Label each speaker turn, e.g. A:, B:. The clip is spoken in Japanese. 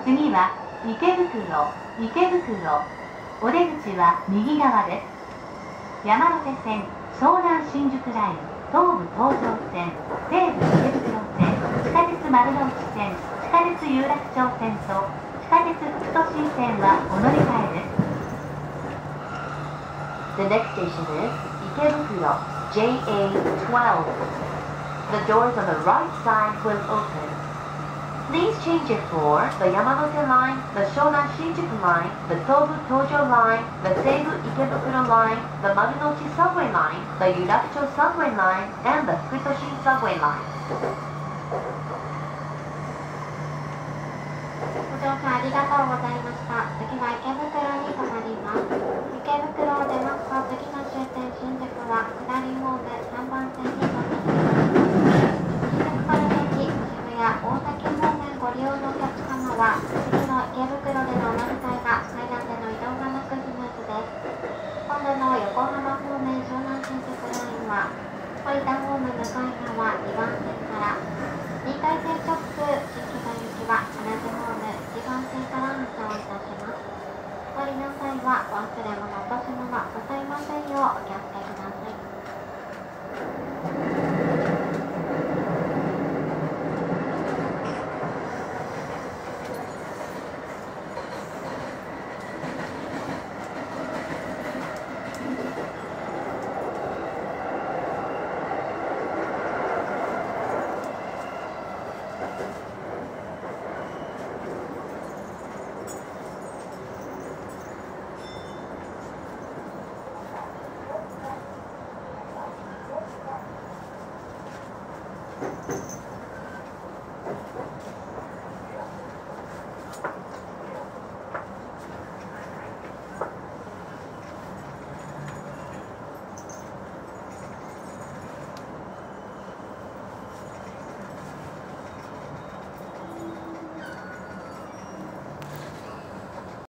A: 次は池袋。お出口は右側です。山手線、湘南新宿ライン、東武東上線、西武池袋線、地下鉄丸の内線、地下鉄有楽町線と地下鉄副都心線はお乗り換えです。The next station is Ikebukuro, JA12. The doors on the right side will open. Please change it for the Yamanote Line, the Shonan Shinjuku Line, the Tobu Tojo Line, the Seibu Ikebukuro Line, the Marunouchi Subway Line, the Yurakucho Subway Line, and the Fukutoshin Subway Line.
B: ご乗車ありがとうございました。次は池袋に停まります。池袋を出ますと次の終点新宿は下りホーム3番線に停まります。新宿から先、渋谷、大崎方面ご利用のお客様は次の池袋でのお乗り換えが階段での移動がなくスムーズです。今度の横浜方面湘南新宿ラインは降りたホーム向かい側2番線から2回線直通新木場行きは同じホーム1番線から発車をいたします。お降りの際はお忘れ物、落とし物なさいませんようお気をつけください。